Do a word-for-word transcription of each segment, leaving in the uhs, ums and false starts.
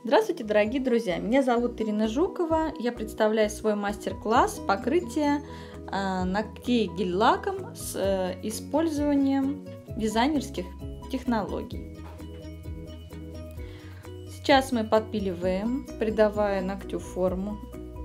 Здравствуйте, дорогие друзья! Меня зовут Ирина Жукова. Я представляю свой мастер-класс покрытия э, ногтей гель-лаком с э, использованием дизайнерских технологий. Сейчас мы подпиливаем, придавая ногтю форму,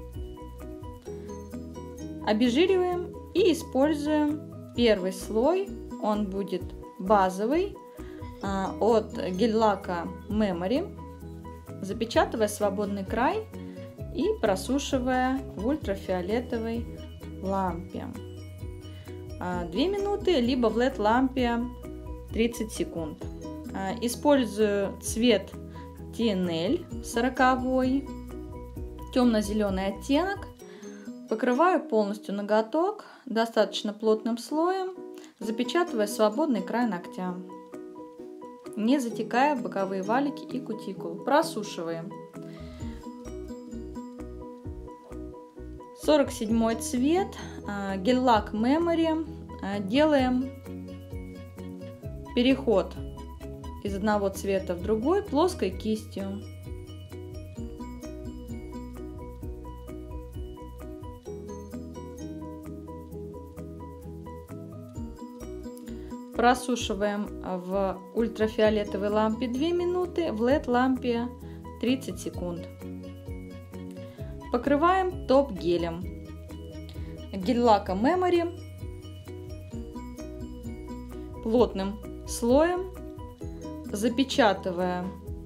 обезжириваем и используем первый слой. Он будет базовый э, от гель-лака Memory, запечатывая свободный край и просушивая в ультрафиолетовой лампе две минуты, либо в лед лампе тридцать секунд. Использую цвет ти эн эль сороковой, темно-зеленый оттенок. Покрываю полностью ноготок достаточно плотным слоем, запечатывая свободный край ногтя, не затекая в боковые валики и кутикулу. Просушиваем. сорок седьмой цвет, гель-лак Memory. Делаем переход из одного цвета в другой плоской кистью. Просушиваем в ультрафиолетовой лампе две минуты, в лед лампе тридцать секунд. Покрываем топ гелем гель-лака Memory плотным слоем, запечатывая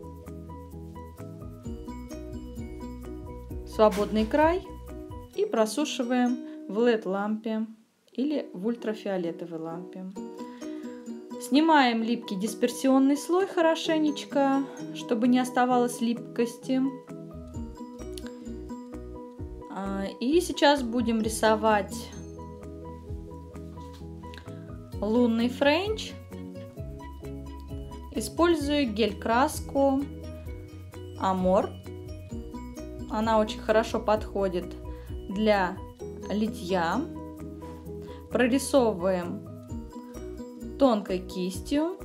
свободный край и просушиваем в лед лампе или в ультрафиолетовой лампе. Снимаем липкий дисперсионный слой хорошенечко, чтобы не оставалось липкости. И сейчас будем рисовать лунный френч. Использую гель-краску Amor. Она очень хорошо подходит для литья. Прорисовываем тонкой кистью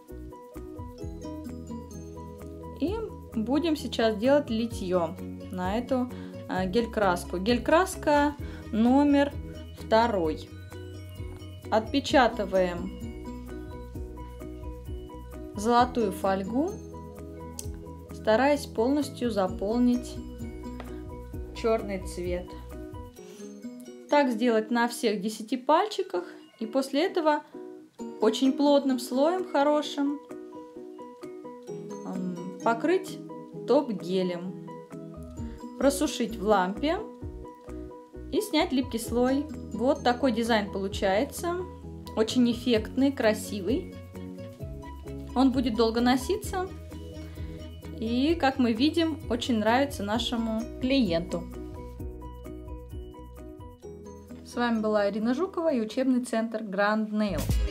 и будем сейчас делать литье на эту гель-краску. Гель-краска номер второй. Отпечатываем золотую фольгу, стараясь полностью заполнить черный цвет. Так сделать на всех десяти пальчиках, и после этого очень плотным слоем хорошим покрыть топ гелем, просушить в лампе и снять липкий слой. Вот такой дизайн получается, очень эффектный, красивый. Он будет долго носиться и, как мы видим, очень нравится нашему клиенту. С вами была Ирина Жукова и учебный центр Grand Nail.